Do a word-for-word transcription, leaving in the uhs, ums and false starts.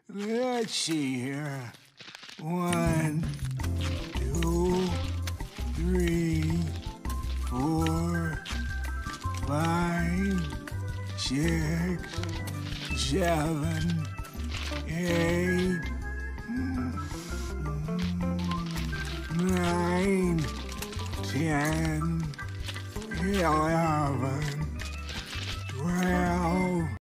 Let's see here. One, two, three, four, five, six, seven, eight, nine, ten, eleven.